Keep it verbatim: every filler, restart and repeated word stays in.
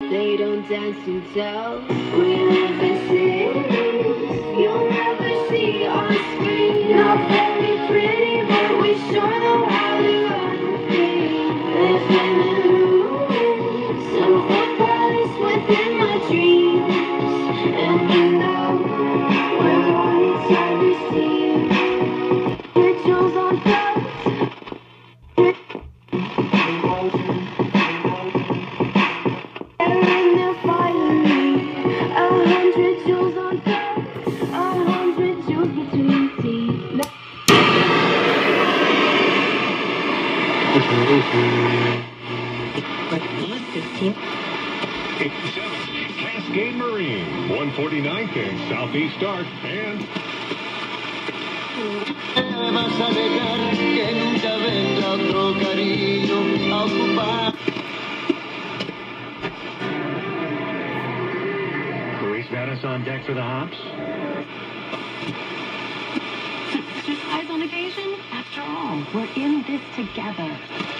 They don't dance and tell. We live in cities you'll never see on screen. Not very pretty, but we sure know how to run free. Living in rooms, something bright within my dreams. And you know, we're one inside we see. Rituals on throats. Cascade Marine, one forty-ninth and Southeast Start, and Luis Vadas on deck for the hops. Just eyes on occasion? After all, we're in this together.